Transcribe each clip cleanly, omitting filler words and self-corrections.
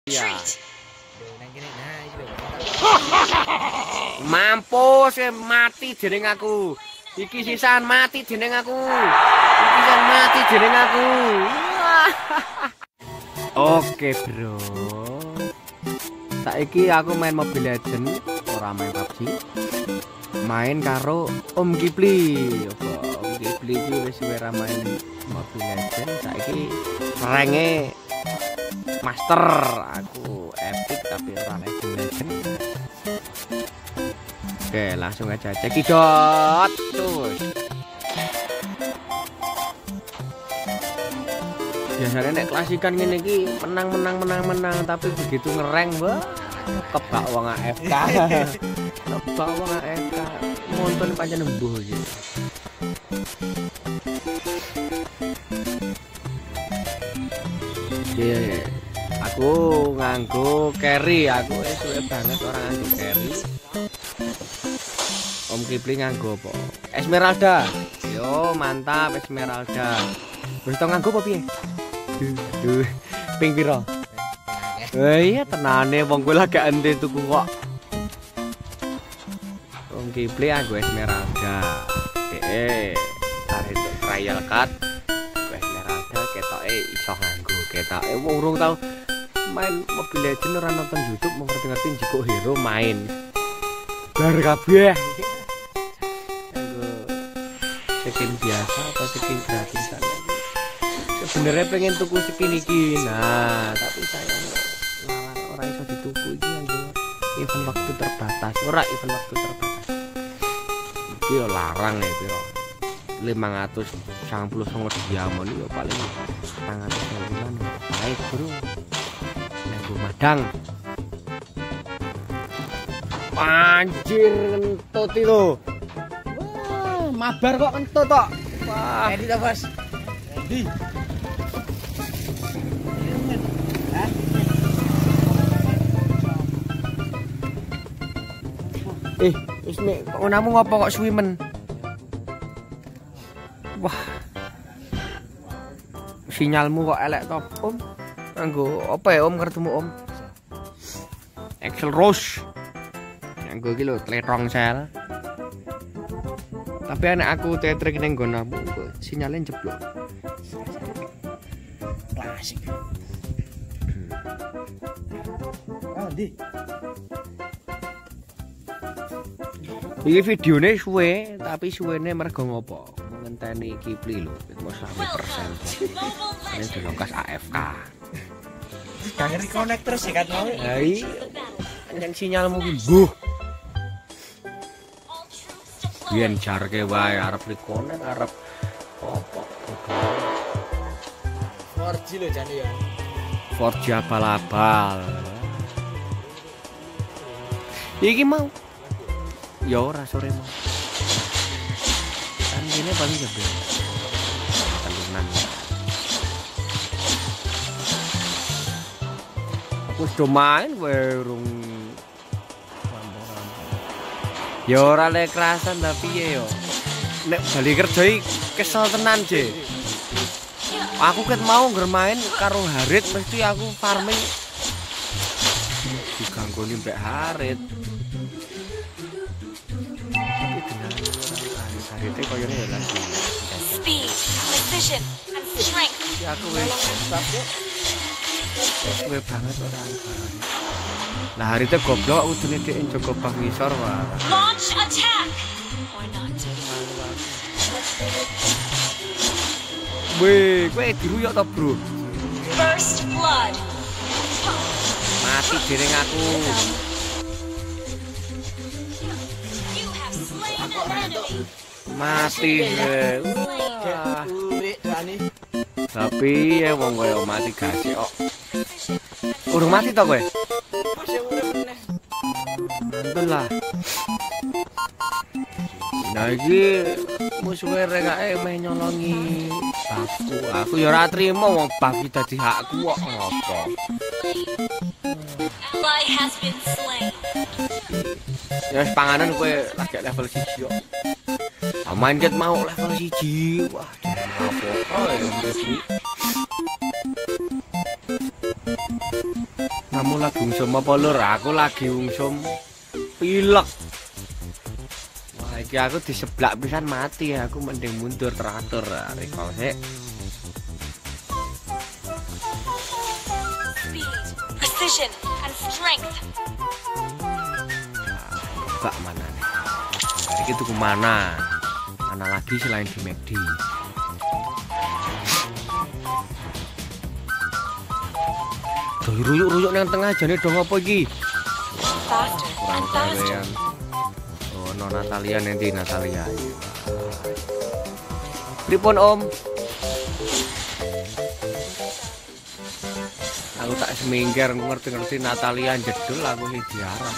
Ya. Mampus mati dening aku. Iki sisan mati dening aku. Iki sisan mati dening aku. Oke, bro. Saiki aku main Mobile Legends, ora main PUBG. Main karo Om Kipli. Om Kipli iki wis ora main Mobile Legends. Saiki range master, aku epic tapi ora legend. Oke, langsung aja cekidot terus. Biasanya nek klasikan ngene iki menang, tapi begitu ngereng wah kebak wong AFK. Kebak wong AFK. Monton pancen embuh iki. Oke. Aku nganggo carry, aku suwe banget orang nganggo carry. Om Kipli nganggo apa? Esmeralda. Yo, mantap Esmeralda. Wis tau nganggo apa piye? Duh. Ping pira? Iya tenane wong kowe lagi ente tuku kok. Om Kipli nganggo Esmeralda. Tarik trial card. Esmeralda ketoke iso nganggo. Ketoke urung tau main Mobile Legends ora nonton YouTube mau ngerti-ngerti njikuk hero main. Bar kabeh. Skin biasa atau skin gratisan. Sebenarnya pengen tuku skin iki. Nah, tapi saya orang iso dituku iki anjir. Event waktu terbatas. Ora event waktu terbatas. Iki yo larang ya iki yo. 599 diamond yo paling 400.000-an. Baik, bro. Nanggo madang. Anjir kentut itu. Wah, mabar kok kentut tok. Wah, ready ta, Bos? Ready. Wis nek onamu ngopo kok suwimen? Wah. Sinyalmu kok elek to, Om? Nganggo apa ya, Om, ketemu Om? Excel Rose. Nganggo iki lho, Tletong sel. Tapi anak aku tetrik ning nggonmu kok sinyalnya jeblok. Klasik. Oh, di. Iki videone suwe, tapi suwene mergo ngopo? Ngenteni Kipli lho, wis 100%. Ini delongkas AFK. Kangen reconnect terus ya kan mau? Ya iya. Yang sinyalmu ki mbuh. Biyen jarke wae arep reconnect arep opo. 4G lho jane ya. 4G abal-abal. Iki mau. Ya ora sore mau. Kan gini paling jebel. Telunan. Aku sudah main warung. Ya ora lek kerasan tapi ya yo. Nek bali kerja kesel tenan, Je. Aku ket mau main karo Harit mesti aku farming diganggoni mbek Harit. Harite koyone ya lagi. Speed, precision, and strength. Ya aku wis suwe banget ora. Nah Harite goblok udune dhek njogo bang ngisor wae. Launch attack or not. Weh, kowe diruyok to, Bro? First blood. Mati dereng aku. You have slain an enemy. Mati. Wah. Tapi ya wong koyo mati gasik kok. Urung mati to kowe? Mantul lah. Nah iki musuhe rekake meh nyolongi bafku. Aku ya ora trimo wong baf dadi hakku kok ngopo. Ally has been slain. Ya panganan kowe lagi level 1 kok. Main ket mau level 1. Wah, apa ya Kamu lagi ungsum apa lur? Aku lagi ungsum pilek. Wah, iki aku diseblak pisan mati. Aku mending mundur teratur. Recall sik. Precision and strength. Mbak mana nih? Dari itu kemana? Mana lagi selain di McD? Duh, ruyuk-ruyuk yang tengah jane dong apa iki? Faster and faster. Kalian. Oh, no Natalia nanti Natalia. Pripun Om? Aku tak semingkir ngerti-ngerti Natalia jedul aku sing diarah.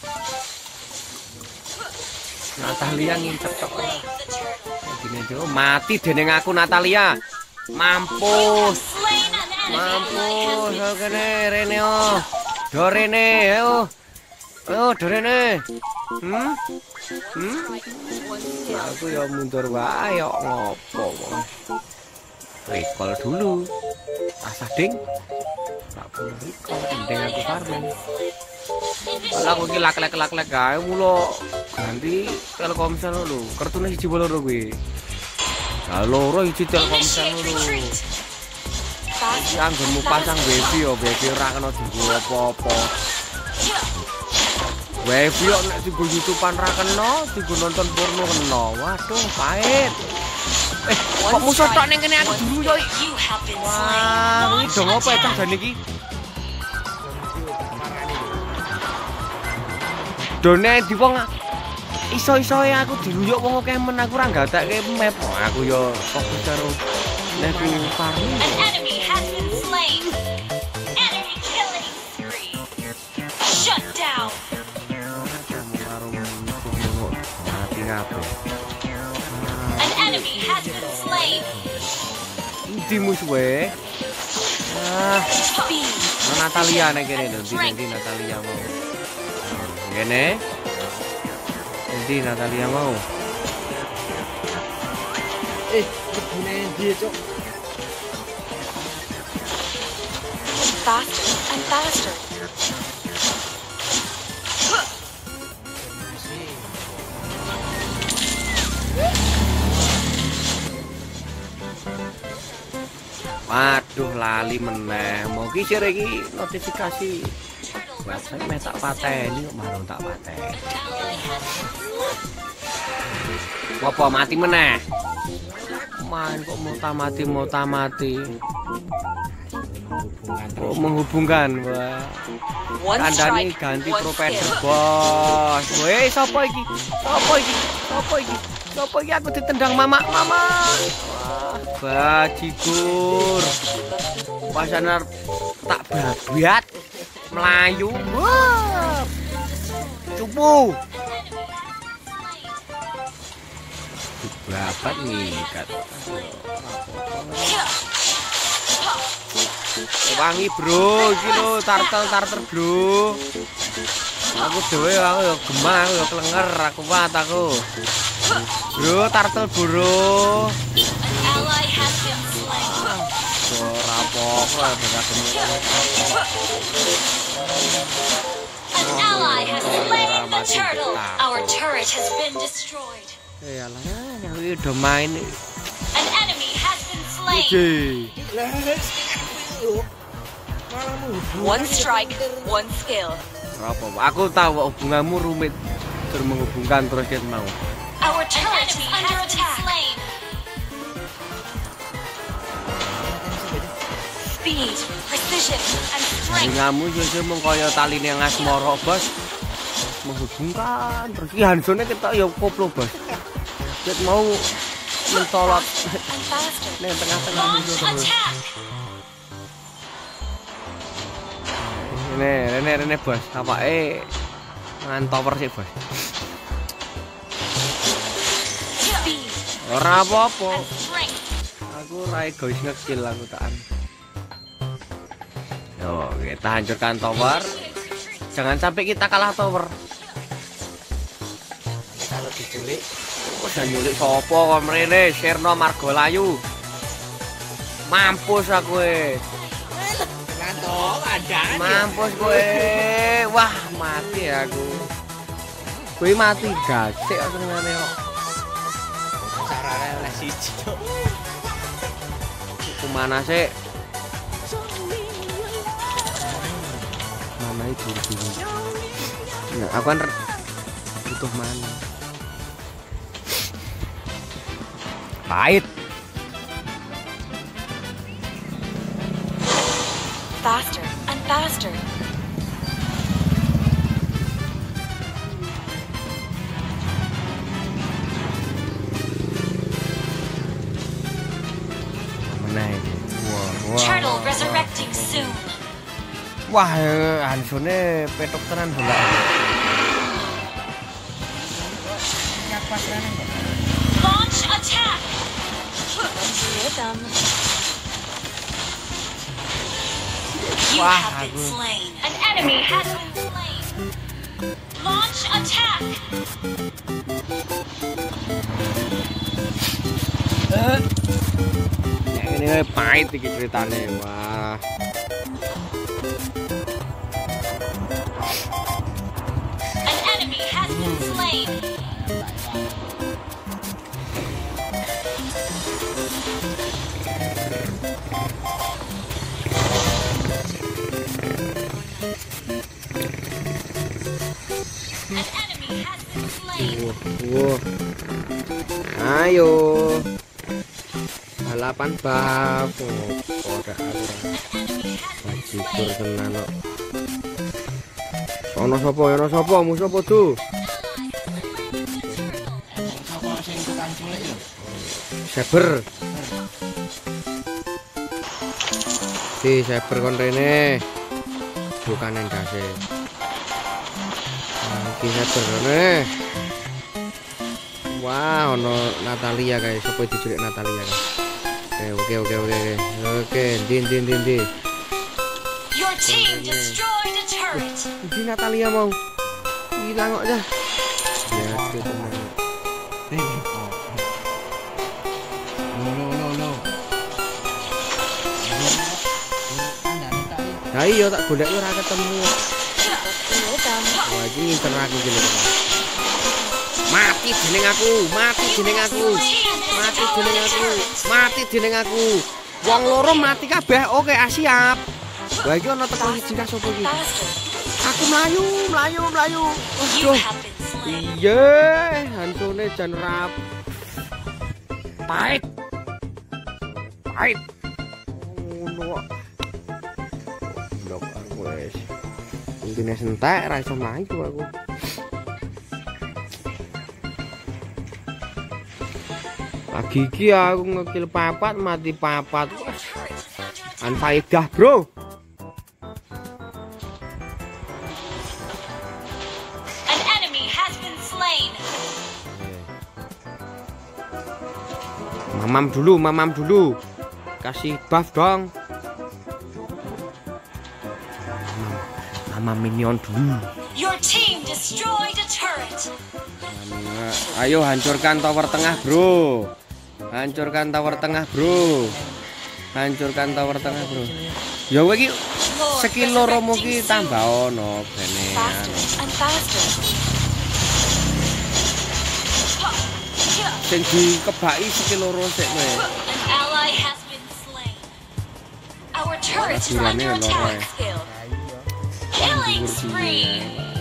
Natalia ngincer tok. Gini yo mati dening aku Natalia. Mampus. Mampus kene rene oh. Do rene yo. Oh, do rene. Aku ya mundur wae yo ngopo wong. Recall dulu. Asah ding. Tak perlu recall ending aku farming. Kalau aku iki lak-lak gawe mulo ganti Telkomsel lho. Kartune siji loro kuwi. Lah loro iki Telkomsel lho. Iki anggonmu pasang wifi yo, wifi ora kena dienggo apa-apa. Wifi yo nek dienggo YouTube-an ra kena, dienggo nonton porno kena. Waduh, pahit. Kok musuh tok ning kene aku dulu yo. Wah, iki dong apa cah jane iki? Done di wong iso-isoe aku diluyuk wong akeh men aku ora gatekke map. Aku yo fokus karo nek farming. An enemy has been slain. Enemy killing spree. Shut down. Mati kabeh. An enemy has been slain. Endi musuhe? Speed. Natalia nek kene lho, ndi Natalia mau. Kene. Ndi Natalia mau. kebune dia, Cuk. Faster and faster. Waduh lali meneh. Mau ki sire iki notifikasi. Saya tak pateni kok marung tak pateni. Apa mati meneh? Main kok mau tamati. Oh, menghubungkan. Wah. Kandhane ganti provider, Bos. Weh, sapa iki? Sopo iki aku ditendang mama. Wah, bajigur. Pasanar tak babiat melayu. Wah. Cupu. Babat ngikat. Wangi, Bro. Iki lho tartel, Bro. Aku dhewe aku ya gemah, aku ya klenger, aku kuat aku. Bro, tartel, Bro. Ally has been slain. Ora apa-apa beda An ally has slain the turtle. Our turret has been destroyed. Alah, iki udah main. An enemy has been slain. One strike, one skill. Apa? Aku tahu hubunganmu rumit. Terus menghubungkan terus kita mau. Our turret is under attack. Speed, precision, and strength. Kamu juga mau kaya tali yang asmoro, Bos. Menghubungkan terus. Iya, Hansone kita ya koplo, Bos. Kita mau mencolot nih tengah-tengah musuh terus. Rene Bos, apake ngantoper sih, Bos. Ora apa-apa. Aku ora egois ngekill aku takan. Yo, kita hancurkan tower. Jangan sampai kita kalah tower. Kalau diculik, Udah nyulik sopo kok mrene, Sirno Margolayu. Mampus aku ngantok, Mampus kowe. Wah, mati aku. Kowe mati gasik kok senengane kok. Carane oleh siji cuk. Kumana sih? Mana itu dulu. Nah, aku kan butuh mana? Pahit. Faster and faster. Turtle resurrecting soon. Wah, Hansone petok tenan bola. Launch attack. Rhythm. You Wah, have been slain. An enemy has been slain. Launch attack. Ini pahit iki ceritane. Wah. An enemy has been slain. An enemy has been slain. Wah. Ayo. Balapan bab. Ora bajikur tenan kok. Ono sapa? Ono sapa? Musuh sapa tuh? Sapa sing tukang culik lho? Saber. Saber kon rene. Bukan endase. Iki saber rene. Wah, ono Natalia guys. Sopo diculik Natalia guys. Oke. Din. Your team destroyed a turret. Ini Natalia mau. Hilang kok dah. Ya, teman. No. Nah, iya tak golek ora ketemu. Wah, iki nginter aku iki lho. Mati dening aku. Wong loro mati kabeh. Oke, siap. Wah, iki ono teko siji ka sapa iki? Aku mlayu. Aduh. Iya, Hansone jan rap. Pahit. Ngono. Blok aku wis. Intine sentek ra iso mlayu aku. Lagi iki aku ngekill 4 mati 4. Anfaedah, bro. An enemy has been slain. Mamam dulu. Kasih buff dong. Mamam minion dulu. Your team destroyed a turret. Ayo hancurkan tower tengah, bro. Hancurkan tower tengah, bro. Ya kowe iki skill loromu ki tambah ono bene. Sing dikebaki skill loro sik kowe. An ally has been slain. Our turret is under attack. Killing spree.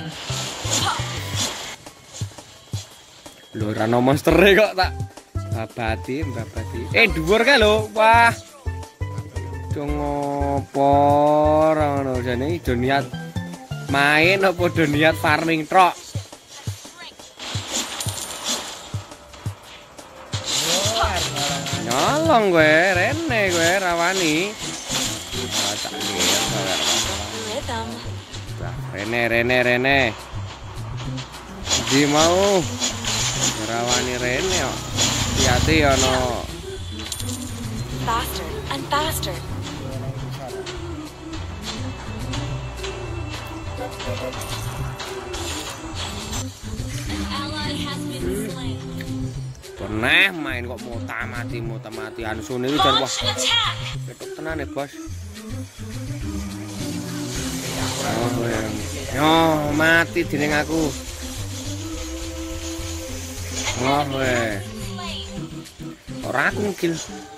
Lho ora ono monster kok tak babati. Dhuwur kae lho. Wah. Dong opo ora ono jane do niat main apa do niat farming trok. Nyolong gue, rene gue rawani. Rene. Di mau rawani rene kok. Hati-hati ono. Faster and faster. An ally has been slain. Pernah main kok mati Hansone iki jan wah. Launch attack. Ketok tenan ya, Bos. Yo mati dening aku. Oh weh. Ora aku ngil.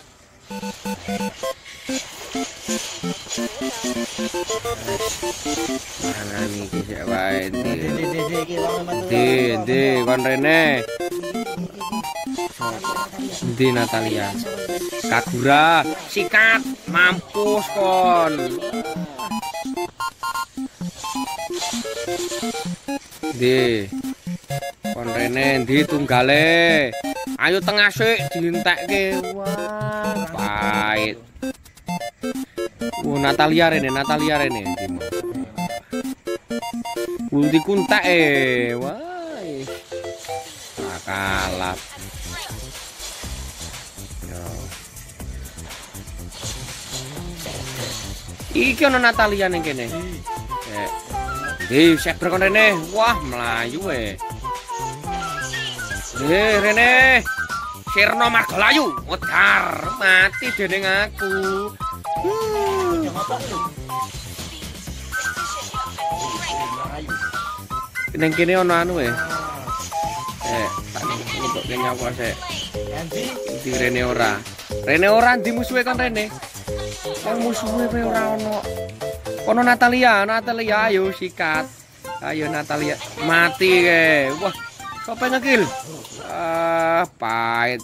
Mangan iki sik wae. Di kon rene. Di Natalia. Kagura, sikat, mampus kon. Di. Kon rene ndi tunggale. Ayo tengah sik dientekke. Wah, pahit. Natalia rene. Ulti kuntak wah. Kalah. Iki ono Natalia ning kene. Saber kon rene. Wah, melayu Rene. Sirna Margalayu, wedar mati dening aku. Ning kene ono anu untuk nyawa sik. Di Rene ora. Rene ora ndi musuhe kon Rene. Wong musuhe kowe ora ono. Ono Natalia ayo sikat. Ayo Natalia mati Wah, sapa ngekill? Pahit.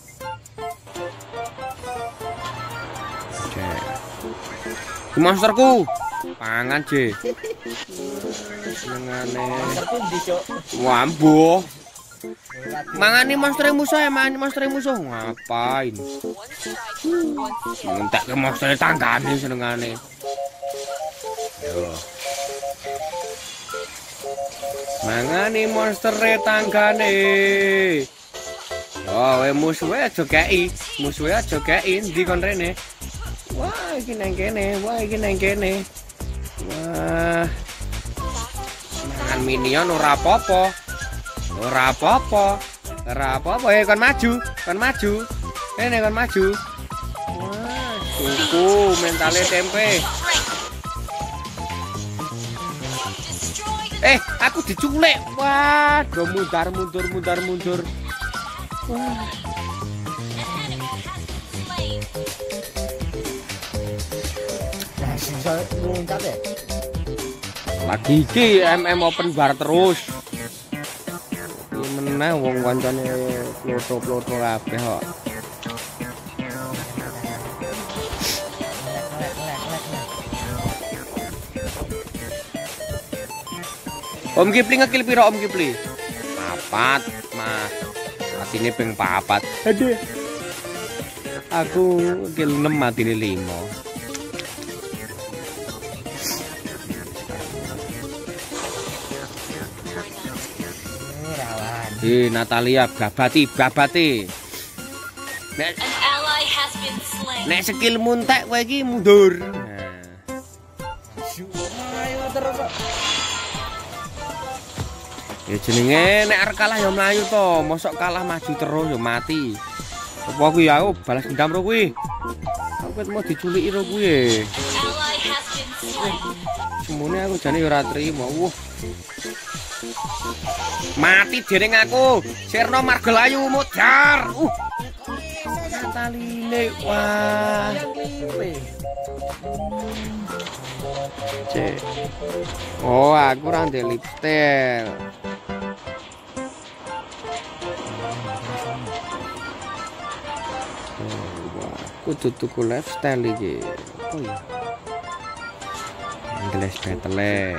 Monsterku. Pangan, Je. Senengane. Monsterku ndi, Cuk? Wambuh. Mangani monster musuh ngapain? Entek ke monster tanggane senengane. Yo. Mangani monster tanggane. Oh, musuhe aja kei. Ndi kon rene. Wah, iki nang kene. Wah. Mangan minion ora apa-apa. Kon maju. Ini kon maju. Wah, tuku mentale tempe. Aku diculik. Wah, do mundur. Wah. Lagi iki MM open bar terus. Meneh wong kancane ploto-ploto kabeh kok. Om Kipli ngekill piro Om Kipli? 4, Mas. Matine ping 4. Aduh. Aku kill 6 matine 5. Natalia babati. Nek skill muntek kowe iki mundur. Ya jenenge nek arep kalah ya mlayu to, mosok kalah maju terus ya mati. Apa kuwi aku balas dendam ro kuwi. Aku mau diculiki ro kuwi. Semune aku jane ya ora trimo. Mati dening aku. Sirna Margalayu mudar. Nataline wah. Cek. Oh, aku ora ndek lipstil. Wah, kudu tuku lifestyle iki. Oh iya. English battle.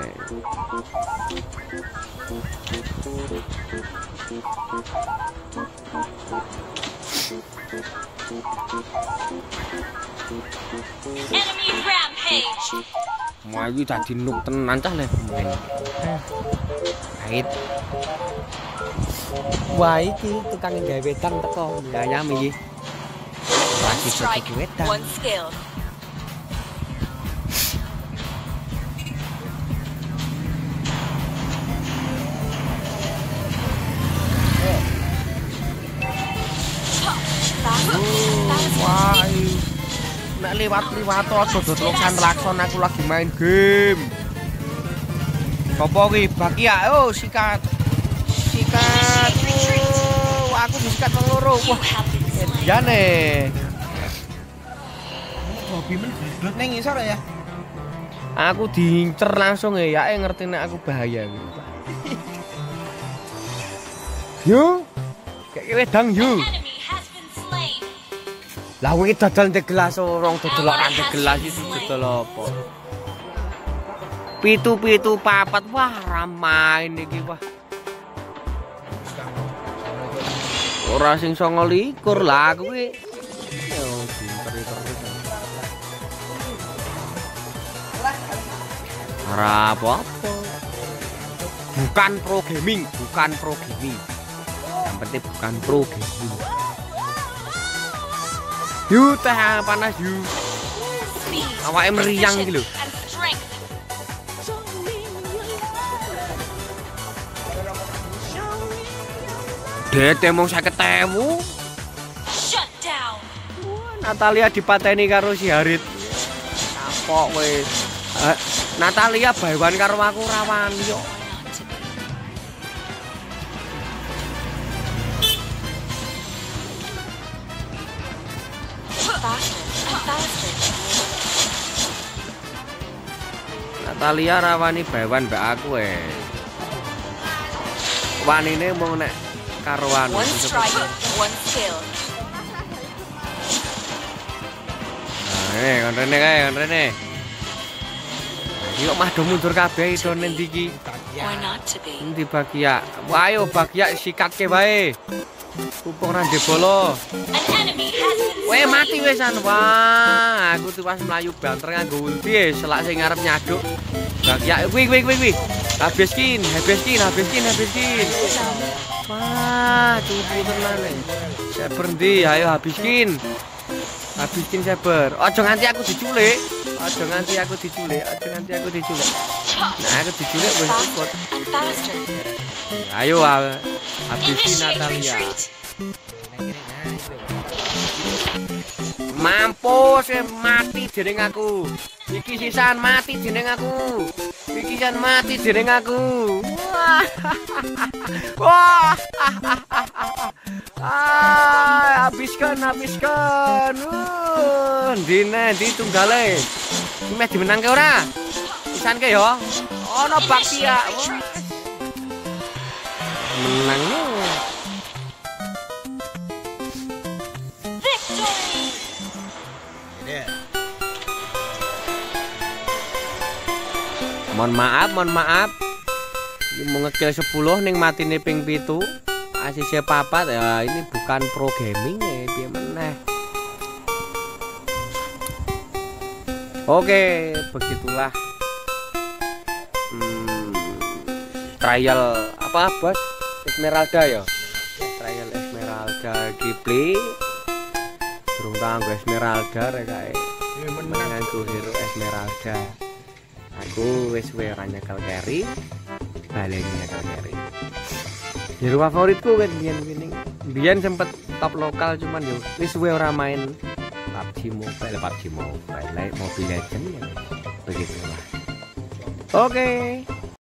Enemy rampage. Mau dadi nuk tenan cah le pemain. Pahit. Wah iki tukang gawe wedang teko ngayam iki. Lagi strike wedang. One skill. Wah, nek liwat aja dodlokan lakson aku lagi main game. Sopo ki Bakia? Oh, sikat. Sikat. Oh, aku disikat wong loro. You Wah, have been slain. jane. Hobi men gedut ning ngisor ya. Aku diincer langsung ya, ngerti nek aku bahaya gitu. Yo. Kayak wedang yo. Enemy has been slain. Lah wingi dodol ndek gelas orang dodol ora ndek gelas itu dodol apa? Pitu papat wah ramai niki wah. Ora sing 29 lah aku kuwi. Yo pinter-pinter. Ora apa-apa. Bukan pro gaming. Yang penting bukan pro gaming. Yu teh panas yu. Speed, Awake meriang iki lho. and strength. Dete mung 50.000. Shut down. Natalia dipateni karo si Harit. Kapok wis. Natalia baewan karo aku rawan yo. Not to be. Faster and faster. Natalia rawani baewan mbak aku wanine mung nek karo anu. One strike, one kill. Kon rene. Iki kok mah do mundur kabeh itu ning ndi iki? Why not to be? Endi Bagia? Wah, ayo Bagia sikatke wae. Pupuk rande bolo. An enemy has been Weh slain. mati wisan. Wah, aku tuh pas mlayu banter nganggo ulti selak sing ngarep nyaduk. Bagia kuwi. Habiskin. Wah, cupu tenan e. Saya berhenti, ayo habiskin. Habiskin sabar. Aja nganti aku diculik. Nah, aku diculik wis ikut. Faster and faster. Ayo habiskin Initiate Natalia. retreat. Mampus mati dening aku. Iki sisan mati dening aku. Wah. Habiskan. Dine di tunggale. Iki meh dimenangke ora? Pisanke yo. Ono Bakia. Menang yo. Victory. Mohon maaf. Ini mau ngekill 10 ning matine ping 7. ACC 4 ya ini bukan pro gaming ya piye meneh. Oke, begitulah. Trial apa, Bos? Esmeralda ya. Trial Esmeralda Ghibli. Durung kanggo Esmeralda rek kae. Nganggo hero Esmeralda. Aku wis ora nyekel carry. Baleni nyekel carry. Hero favoritku kan biyen sempet top lokal cuman yo wis suwe ora main PUBG Mobile, Mobile Legends ya. Begitulah. Oke.